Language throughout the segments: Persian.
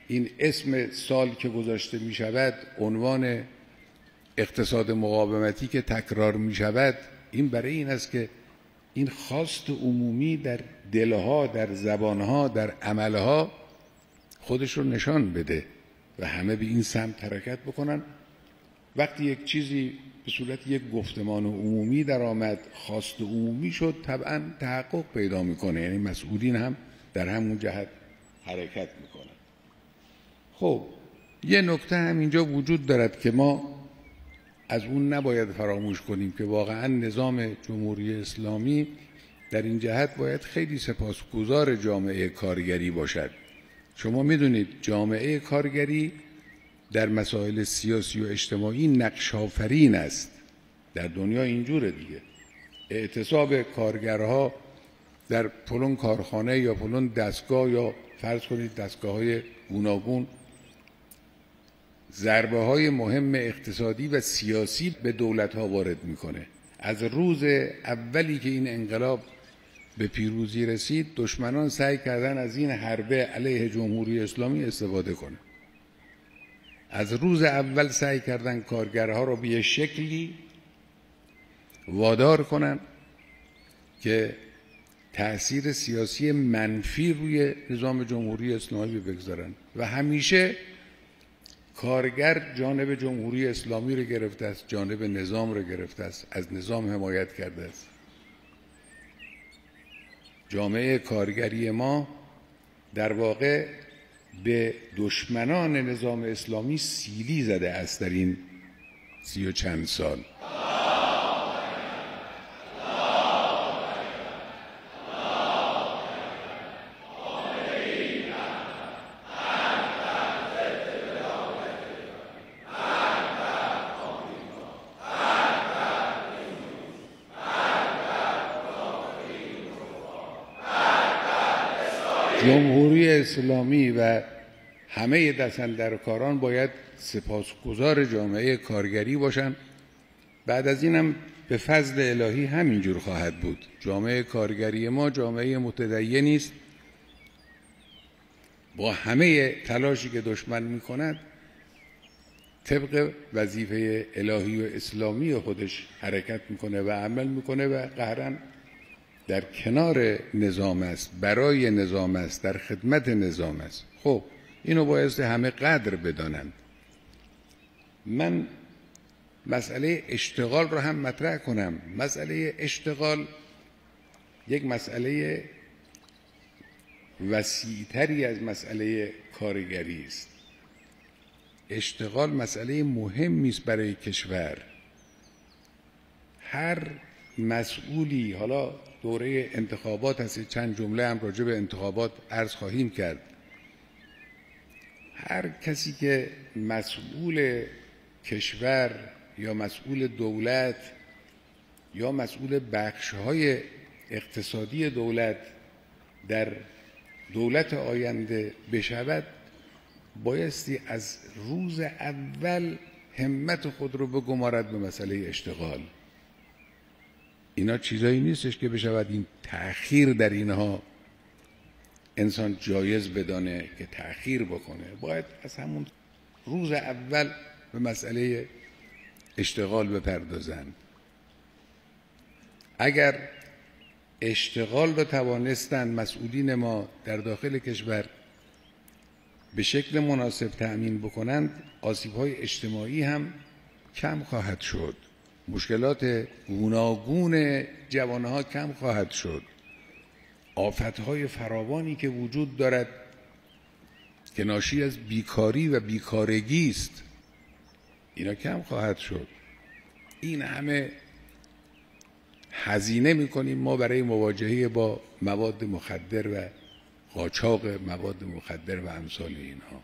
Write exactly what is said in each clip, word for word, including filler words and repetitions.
این اسم سال که گذاشته می شود، عنوان اقتصاد مقاومتی که تکرار می شود، این برای این است که این خواست عمومی در دلها، در زبانها، در عملها خودش رو نشان بده و همه به این سمت حرکت بکنن. وقتی یک چیزی به صورت یک گفتمان عمومی در آمد، خواست عمومی شد، طبعا تحقق پیدا میکنه، یعنی مسئولین هم در همون جهت حرکت میکنن. خب یه نکته هم اینجا وجود دارد که ما از اون نباید فراموش کنیم که واقعا نظام جمهوری اسلامی در این جهت باید خیلی سپاسگزار جامعه کارگری باشد. شما میدونید جامعه کارگری در مسائل سیاسی و اجتماعی نقش آفرین است. در دنیا اینجوره دیگه. اعتصاب کارگرها در فلان کارخانه یا فلان دستگاه یا فرض کنید دستگاه‌های گوناگون ضربه های مهم اقتصادی و سیاسی به دولت ها وارد میکنه. از روز اولی که این انقلاب به پیروزی رسید، دشمنان سعی کردن از این حربه علیه جمهوری اسلامی استفاده کنه. از روز اول سعی کردن کارگرها رو به شکلی وادار کنن که تأثیر سیاسی منفی روی نظام جمهوری اسلامی بگذارن و همیشه کارگر جانب جمهوری اسلامی رو گرفته است، جانب نظام رو گرفته است، از نظام حمایت کرده است. جامعه کارگری ما در واقع به دشمنان نظام اسلامی سیلی زده است در این سی و چند سال. جمهوری اسلامی و همه دستاندرکاران باید سپاسگزار جامعه کارگری باشند. بعد از اینم به فضل الهی همینجور خواهد بود. جامعه کارگری ما جامعه متدینی است. با همه تلاشی که دشمن می‌کند طبق وظیفه الهی و اسلامی خودش حرکت میکنه و عمل میکنه و قهراً در کنار نظام است، برای نظام است، در خدمت نظام است. خب اینو باید همه قدر بدانند. من مسئله اشتغال رو هم مطرح کنم. مسئله اشتغال یک مسئله وسیع‌تری از مسئله کارگری است. اشتغال مسئله مهمی است برای کشور. هر مسئولی، حالا دوره انتخابات هست، چند جمله هم راجع به انتخابات عرض خواهیم کرد، هر کسی که مسئول کشور یا مسئول دولت یا مسئول بخش‌های اقتصادی دولت در دولت آینده بشود، بایستی از روز اول همت خود رو بگمارد به مسئله اشتغال. اینا چیزایی نیستش که بشود این تأخیر در اینها انسان جایز بدانه که تأخیر بکنه. باید از همون روز اول به مسئله اشتغال بپردازند. اگر اشتغال را توانستند مسئولین ما در داخل کشور به شکل مناسب تأمین بکنند، آسیب‌های اجتماعی هم کم خواهد شد، مشکلات گوناگون جوانها کم خواهد شد، آفت‌های فراوانی که وجود دارد که ناشی از بیکاری و بیکارگی است، اینا کم خواهد شد. این همه هزینه می‌کنیم ما برای مواجهه با مواد مخدر و قاچاق مواد مخدر و امثال اینها.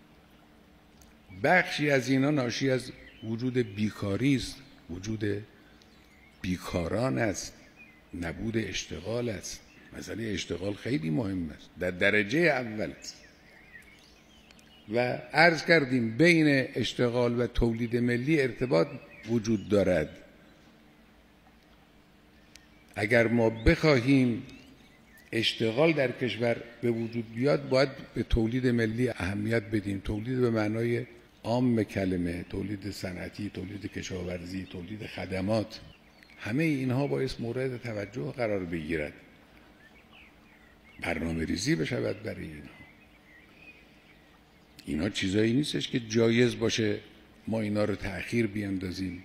بخشی از اینا ناشی از وجود بیکاری است، وجود بیکاران است، نبود اشتغال است. مسئله اشتغال خیلی مهم است، در درجه اول است. و عرض کردیم بین اشتغال و تولید ملی ارتباط وجود دارد. اگر ما بخواهیم اشتغال در کشور به وجود بیاد باید به تولید ملی اهمیت بدیم. تولید به معنای عام کلمه، تولید صنعتی، تولید کشاورزی، تولید خدمات، همه اینها باعث مورد توجه قرار بگیرد، برنامه ریزی بشود برای اینها. اینا چیزایی نیستش که جایز باشه ما اینا رو تأخیر بیاندازیم.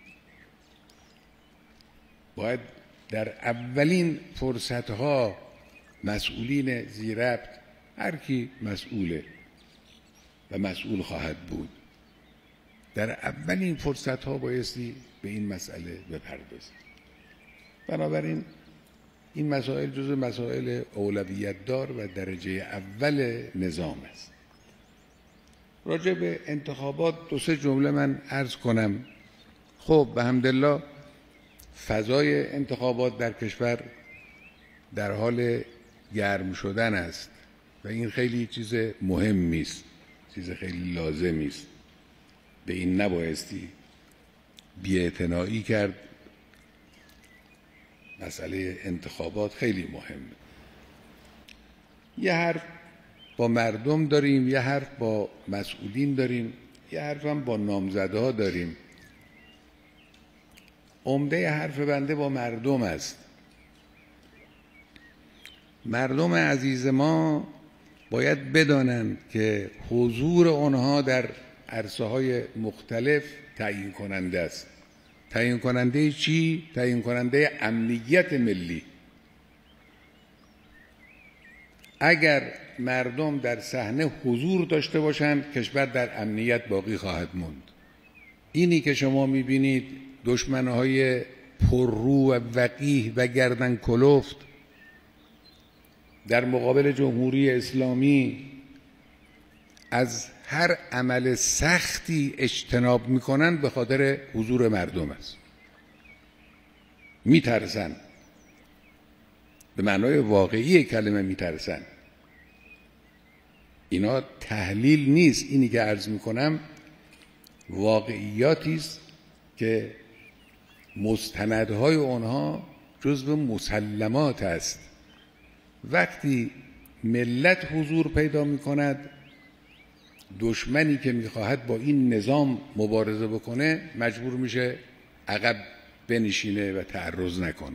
باید در اولین فرصتها مسئولین ذی‌ربط، هر کی مسئوله و مسئول خواهد بود، در اولین فرصتها بایستی به این مسئله بپردازیم. بنابراین این مسائل جزو مسائل اولویت دار و درجه اول نظام است. راجع به انتخابات دو سه جمله من عرض کنم. خب به حمدالله فضای انتخابات در کشور در حال گرم شدن است و این خیلی چیز مهمی است، چیز خیلی لازمی است. به این نبایستی بی‌اعتنایی کرد. مسئله انتخابات خیلی مهمه. یه حرف با مردم داریم، یه حرف با مسئولین داریم، یه حرف هم با نامزدها داریم. عمده حرف بنده با مردم است. مردم عزیز ما باید بدانند که حضور آنها در عرصه‌های مختلف تعیین کننده است. تعیین کننده چی؟ تعیین کننده امنیت ملی. اگر مردم در صحنه حضور داشته باشند، کشور در امنیت باقی خواهد موند. اینی که شما می‌بینید دشمن‌های پررو و وقیح و گردن کلفت در مقابل جمهوری اسلامی از هر عمل سختی اجتناب میکنن، به خاطر حضور مردم است. میترسن، به معنای واقعی کلمه میترسن. اینا تحلیل نیست، اینی که عرض میکنم واقعیاتی است که مستندهای آنها جزو مسلمات است. وقتی ملت حضور پیدا میکند، دشمنی که میخواهد با این نظام مبارزه بکنه مجبور میشه عقب بنشینه و تعرض نکنه.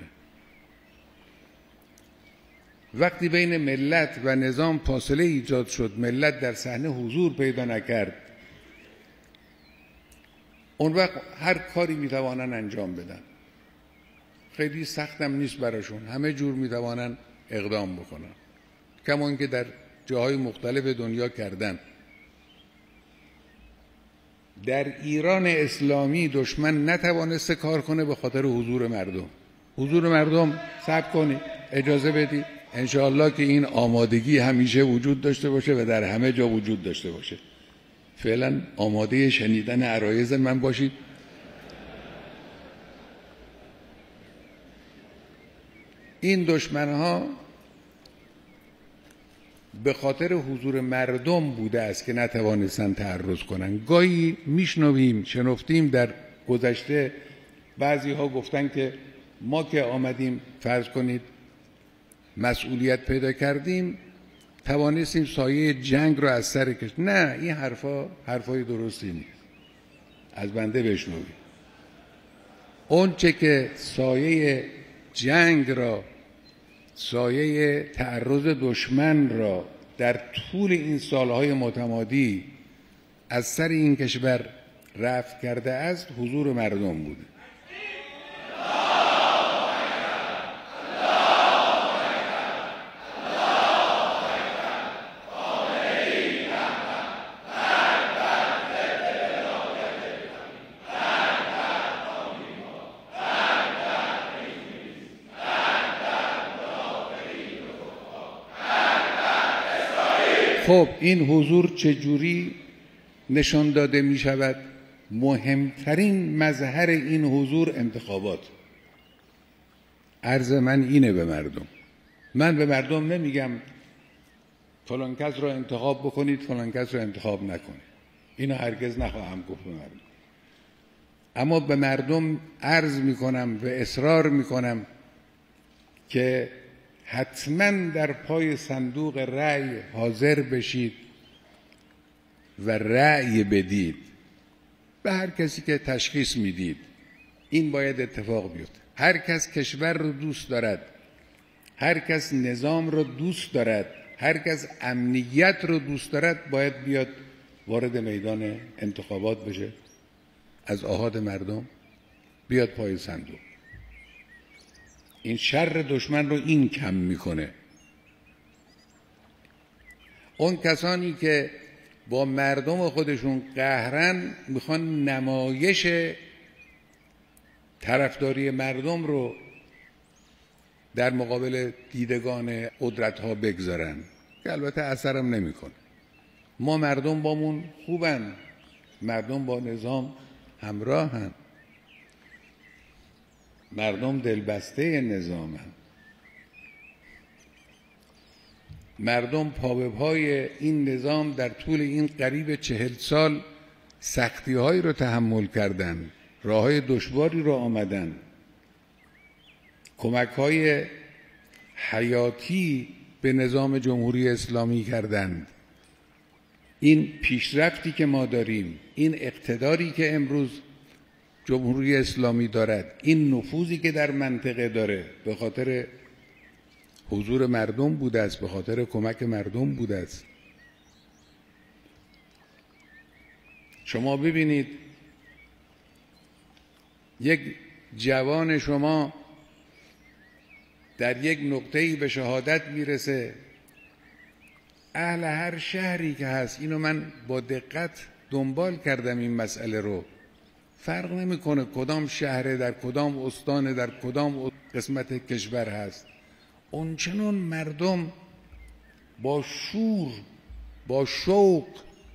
وقتی بین ملت و نظام فاصله ایجاد شد، ملت در صحنه حضور پیدا نکرد، اون وقت هر کاری میتوانن انجام بدن. خیلی سختم نیست براشون، همه جور میتوانن اقدام بکنن، کما اینکه در جاهای مختلف دنیا کردن. در ایران اسلامی دشمن نتوانسته کار کنه به خاطر حضور مردم. حضور مردم صبر کنید، اجازه بدید، انشاءالله که این آمادگی همیشه وجود داشته باشه و در همه جا وجود داشته باشه. فعلا آماده شنیدن عرایض من باشید. این دشمنها به خاطر حضور مردم بوده است که نتوانستن تعرض کنن. گاهی میشنویم، شنفتیم در گذشته بعضی ها گفتن که ما که آمدیم فرض کنید مسئولیت پیدا کردیم، توانستیم سایه جنگ رو از سر کشید. نه، این حرفا حرفای درستی نیست. از بنده بشنوید. اون چه که سایه جنگ را، سایه تعرض دشمن را در طول این سالهای متمادی از سر این کشور رفع کرده است، حضور مردم بوده. خب این حضور چجوری نشان داده می شود؟ مهمترین مظهر این حضور انتخابات. عرض من اینه به مردم. من به مردم نمیگم فلان کس را انتخاب بکنید، فلان کس را انتخاب نکنید. اینو هرگز نخواهم گفت به مردم. اما به مردم عرض میکنم و اصرار میکنم که حتما در پای صندوق رأی حاضر بشید و رأی بدید به هر کسی که تشخیص میدید. این باید اتفاق بیفته. هر کس کشور رو دوست دارد، هر کس نظام رو دوست دارد، هر کس امنیت رو دوست دارد باید بیاد وارد میدان انتخابات بشه، از آحاد مردم بیاد پای صندوق. این شر دشمن رو این کم میکنه. اون کسانی که با مردم خودشون قهرن میخوان نمایش طرفداری مردم رو در مقابل دیدگان قدرت ها بگذارن که البته اثرم نمیکنه. ما مردم بامون خوبن، مردم با نظام همراهن، مردم دلبسته نظامن، مردم پا به پای این نظام در طول این قریب چهل سال سختی هایی رو تحمل کردن، راه های دشواری رو آمدن، کمک های حیاتی به نظام جمهوری اسلامی کردند. این پیشرفتی که ما داریم، این اقتداری که امروز جمهوری اسلامی دارد، این نفوذی که در منطقه داره به خاطر حضور مردم بوده است، به خاطر کمک مردم بوده است. شما ببینید یک جوان شما در یک نقطه‌ای به شهادت میرسه، اهل هر شهری که هست، اینو من با دقت دنبال کردم این مسئله رو، فرق نمیکنه کدام شهر، در کدام استان، در کدام قسمت کشور هست، اونچنان مردم با شور، با شوق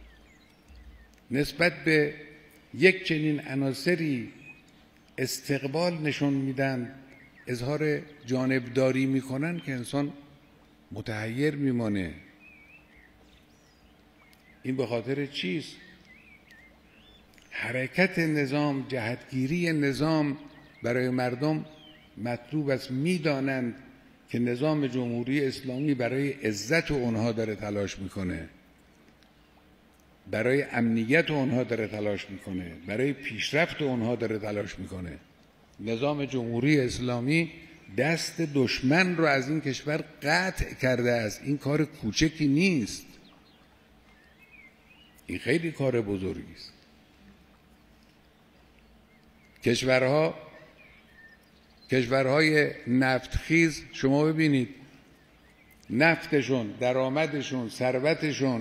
نسبت به یک چنین عناصری استقبال نشون میدن، اظهار جانبداری میکنن که انسان متحیر میمانه. این به خاطر چیست؟ حرکت نظام، جهتگیری نظام برای مردم مطلوب است. میدانند که نظام جمهوری اسلامی برای عزت اونها داره تلاش میکنه، برای امنیت اونها داره تلاش میکنه، برای پیشرفت اونها داره تلاش میکنه. نظام جمهوری اسلامی دست دشمن رو از این کشور قطع کرده است. این کار کوچکی نیست، این خیلی کار بزرگی است. کشورها کشورهای نفتخیز شما ببینید نفتشون، درآمدشون، ثروتشون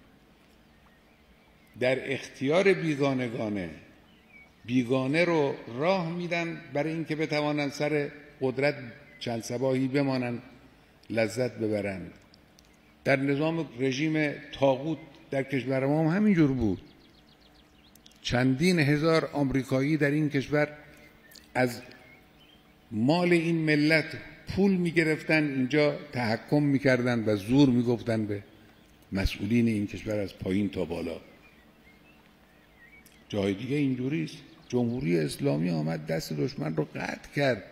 در اختیار بیگانگانه، بیگانه رو راه میدن برای اینکه بتوانند سر قدرت چند صباحی بمانند، لذت ببرند. در نظام رژیم طاغوت در کشور ما هم همینجور بود. چندین هزار آمریکایی در این کشور از مال این ملت پول میگرفتن، اینجا تحکم میکردن و زور میگفتن به مسئولین این کشور از پایین تا بالا. جای دیگه اینجوری است. جمهوری اسلامی آمد دست دشمن رو قطع کرد.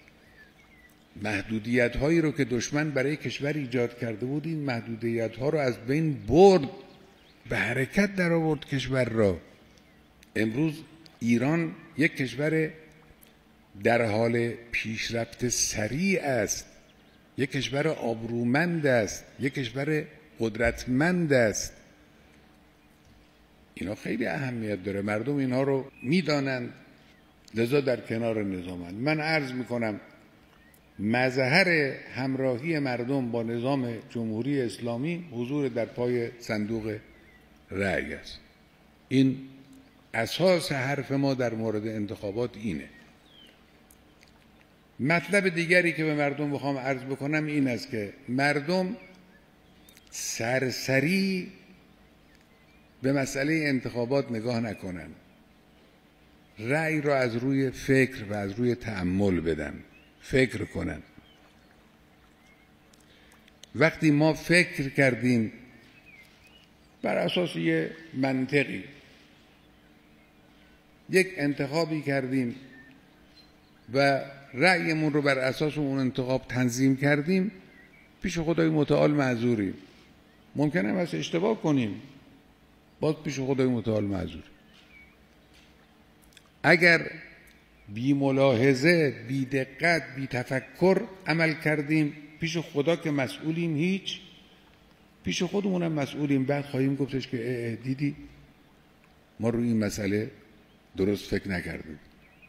محدودیت هایی رو که دشمن برای کشور ایجاد کرده بود، این محدودیت ها رو از بین برد، به حرکت در آورد کشور را. امروز ایران یک کشور در حال پیشرفت سریع است، یک کشور آبرومند است، یک کشور قدرتمند است. اینا خیلی اهمیت داره، مردم اینها رو میدانند، لذا در کنار نظامند. من عرض میکنم مظهر همراهی مردم با نظام جمهوری اسلامی حضور در پای صندوق رأی است. این اساس حرف ما در مورد انتخابات اینه. مطلب دیگری که به مردم بخوام عرض بکنم این است که مردم سرسری به مسئله انتخابات نگاه نکنن، رأی را از روی فکر و از روی تأمل بدن، فکر کنن. وقتی ما فکر کردیم بر اساس یه منطقی، یک انتخابی کردیم و رأیمون رو بر اساس اون انتخاب تنظیم کردیم، پیش خدای متعال معذوریم. ممکنه هم از اشتباه کنیم، باز پیش خدای متعال معذوریم. اگر بی ملاحظه، بی دقت، بی تفکر عمل کردیم، پیش خدا که مسئولیم هیچ، پیش خودمونم مسئولیم. بعد خواهیم گفتش که دیدی ما روی این مسئله درست فکر نکردیم.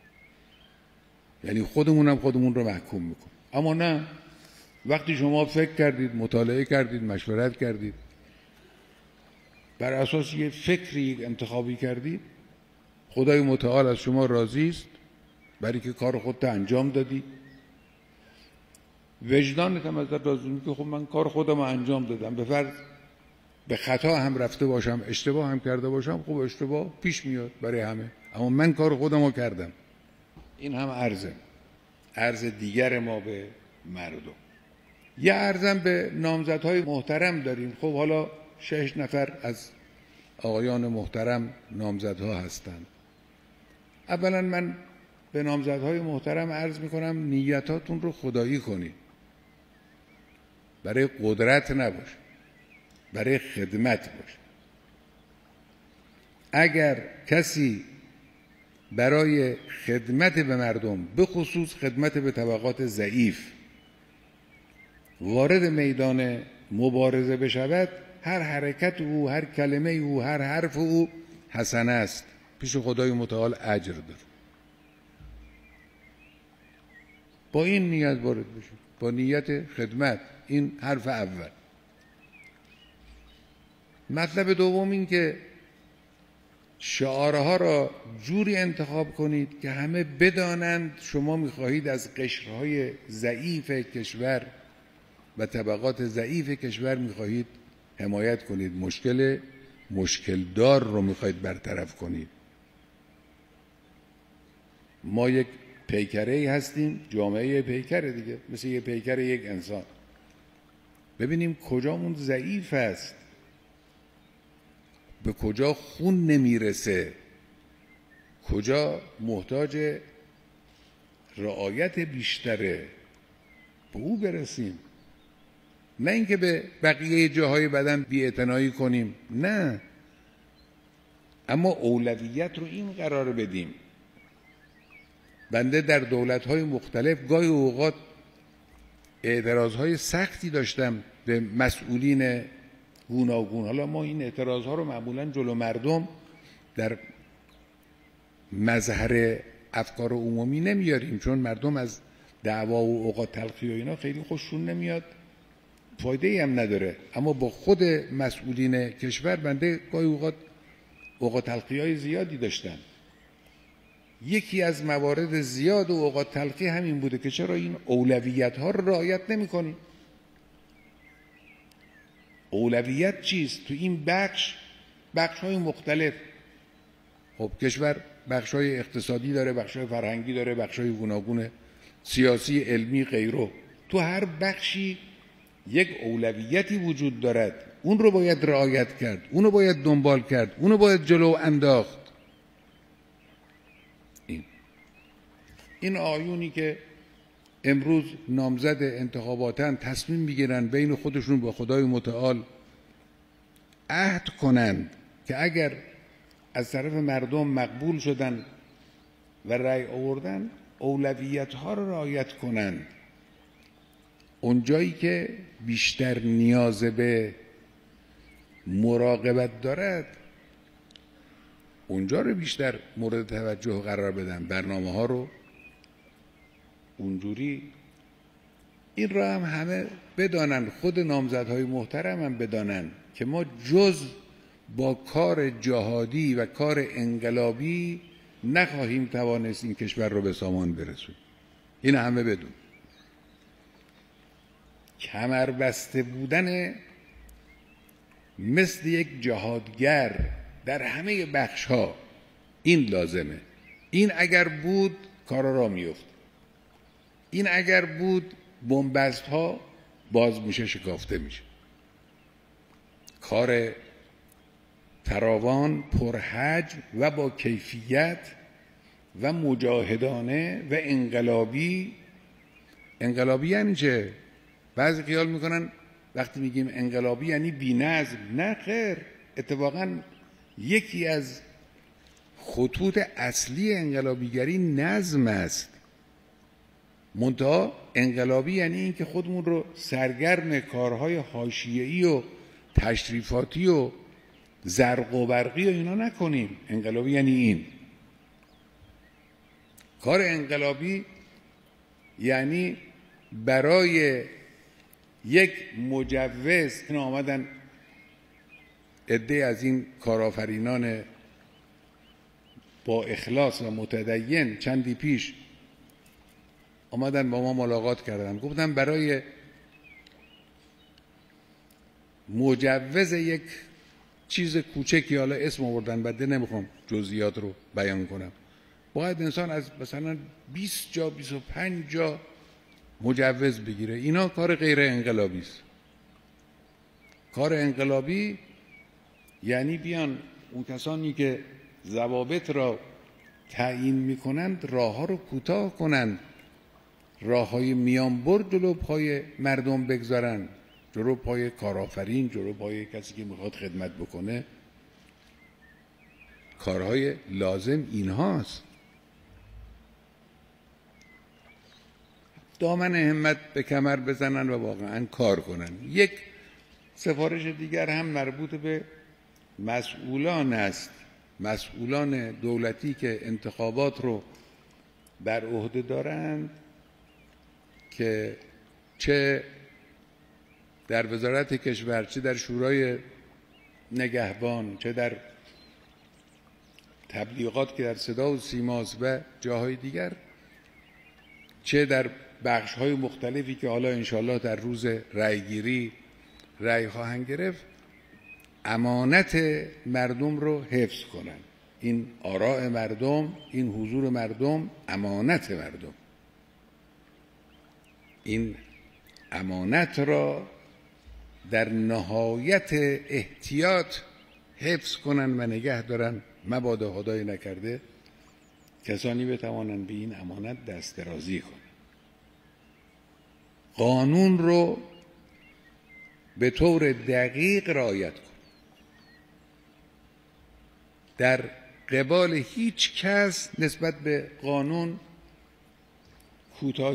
یعنی خودمونم خودمون رو محکوم میکنیم. اما نه، وقتی شما فکر کردید، مطالعه کردید، مشورت کردید، بر اساس یه فکری انتخابی کردید، خدای متعال از شما راضی است، برای که کار خودت انجام دادی. وجدانت هم ازت راضی میشه که خب من کار خودم انجام دادم. به فرض به خطا هم رفته باشم، اشتباه هم کرده باشم، خب اشتباه پیش میاد برای همه، اما من کار خودم رو کردم. این هم عرضه عرض دیگر ما به مردم. یه عرضم به نامزدهای محترم داریم. خب حالا شش نفر از آقایان محترم نامزدها هستند. اولا من به نامزدهای محترم عرض میکنم نیتاتون رو خدایی کنید. برای قدرت نباشه، برای خدمت باشه. اگر کسی برای خدمت به مردم، به خصوص خدمت به طبقات ضعیف، وارد میدان مبارزه بشود، هر حرکت او، هر کلمه او، هر حرف او حسنه است، پیش خدای متعال اجر داره. با این نیت وارد بشید، با نیت خدمت. این حرف اول. مطلب دوم این که شعارها را جوری انتخاب کنید که همه بدانند شما می‌خواهید از قشرهای ضعیف کشور و طبقات ضعیف کشور می‌خواهید حمایت کنید، مشکل مشکل دار رو می‌خواهید برطرف کنید. ما یک پیکره‌ای هستیم، جامعه پیکره دیگه، مثل یه پیکر یک انسان. ببینیم کجامون ضعیف است، به کجا خون نمیرسه، کجا محتاج رعایت بیشتره، به او برسیم. نه اینکه به بقیه جاهای بدن بی‌اعتنایی کنیم، نه، اما اولویت رو این قرار بدیم. بنده در دولت‌های مختلف گاهی اوقات اعتراضهای سختی داشتم به مسئولین گوناگون. حالا ما این اعتراضها رو معمولاً جلو مردم در مظهر افکار عمومی نمیاریم، چون مردم از دعوا و اوقات تلخی و اینا خیلی خوششون نمیاد، فایده ای هم نداره. اما با خود مسئولین کشور بنده گاهی اوقات اوقات تلخی های زیادی داشتم. یکی از موارد زیاد و اوقات تلخی همین بوده که چرا این اولویت ها رو رعایت نمی کنی؟ اولویت چیست؟ تو این بخش بخش های مختلف. خب کشور بخش های اقتصادی داره، بخش های فرهنگی داره، بخش های گوناگون سیاسی، علمی، غیره. تو هر بخشی یک اولویتی وجود دارد، اون رو باید رعایت کرد، اون رو باید دنبال کرد، اون رو باید جلو انداخت. این این آیونی که امروز نامزد انتخاباتن تصمیم میگیرن بین خودشون با خدای متعال عهد کنند که اگر از طرف مردم مقبول شدن و رأی آوردن، اولویت ها رو رعایت کنند. اونجایی که بیشتر نیاز به مراقبت دارد، اونجا رو بیشتر مورد توجه قرار بدن، برنامه ها رو اونجوری. این را هم همه بدانن، خود نامزدهای محترم هم بدانن که ما جز با کار جهادی و کار انقلابی نخواهیم توانست این کشور رو به سامان برسونیم. این همه بدون. کمر بسته بودن مثل یک جهادگر در همه بخش ها، این لازمه. این اگر بود کارا را میفت. این اگر بود بنبست ها باز میشه، شکافته میشه. کار فراوان، پرحجم و با کیفیت و مجاهدانه و انقلابی. انقلابی یعنی چه؟ بعضی خیال میکنن وقتی میگیم انقلابی یعنی بی‌نظم. نه خیر، اتفاقا یکی از خطوط اصلی انقلابیگری نظم است. منتها انقلابی یعنی این که خودمون رو سرگرم کارهای حاشیه‌ای و تشریفاتی و زرق و برقی و اینا نکنیم. انقلابی یعنی این. کار انقلابی یعنی برای یک مجوز، این آمدن عده از این کارآفرینان با اخلاص و متدین چندی پیش آمدن با ما ملاقات کردن، گفتن برای مجوز یک چیز کوچکی، حالا اسم آوردن بده نمیخوام جزئیات رو بیان کنم، باید انسان از مثلا بیست جا بیست و پنج جا مجوز بگیره. اینا کار غیر انقلابی است. کار انقلابی یعنی بیان اون کسانی که ضوابط را تعیین میکنند راه ها رو کوتاه کنند، راه های میان برد جلو پای مردم بگذارن، جلو پای کارآفرین، جلو پای کسی که میخواد خدمت بکنه. کارهای لازم اینهاست. دامن همت به کمر بزنن و واقعا کار کنن. یک سفارش دیگر هم مربوط به مسئولان است، مسئولان دولتی که انتخابات رو بر عهده دارند، که چه در وزارت کشور، چه در شورای نگهبان، چه در تبلیغات که در صدا و سیماست و جاهای دیگر، چه در بخش‌های مختلفی که حالا انشالله در روز رأیگیری رأی خواهند گرفت، امانت مردم رو حفظ کنند. این آراء مردم، این حضور مردم امانت مردم. این امانت را در نهایت احتیاط حفظ کنند و نگه دارند، مبادا خدای نکرده کسانی بتوانند به این امانت دست درازی کنند. قانون رو به طور دقیق رعایت کنند. در قبال هیچ کس نسبت به قانون کوتاه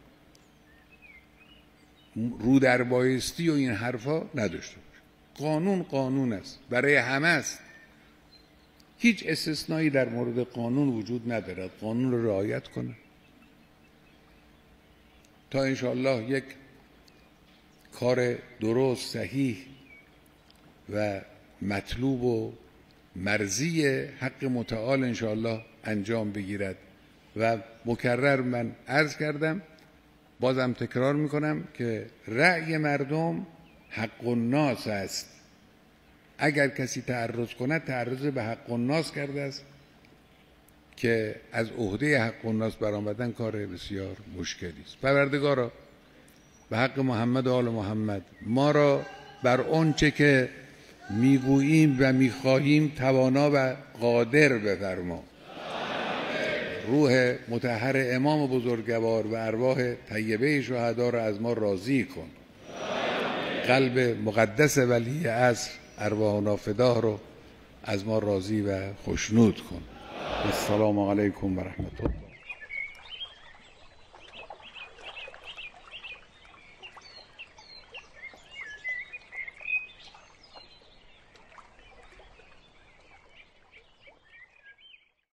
رو در بایستی و این حرفا نداشته باشه. قانون قانون است، برای همه است. هیچ استثنایی در مورد قانون وجود ندارد. قانون رو رعایت کنه تا انشاءالله یک کار درست، صحیح و مطلوب و مرضی حق متعال انشاءالله انجام بگیرد. و مکرر من عرض کردم، بازم تکرار میکنم که رأی مردم حق الناس است. اگر کسی تعرض کند، تعرض به حق الناس کرده است که از عهده حق الناس برآمدن کار بسیار مشکلی است. پروردگارا به حق محمد و آل محمد ما را بر آنچه که میگوییم و میخواهیم توانا و قادر بفرما. روح مطهر امام بزرگوار و ارواح طیبه شهدا را از ما راضی کن. قلب مقدس ولی عصر ارواح نافداه رو از ما راضی و خوشنود کن. السلام علیکم و رحمت الله.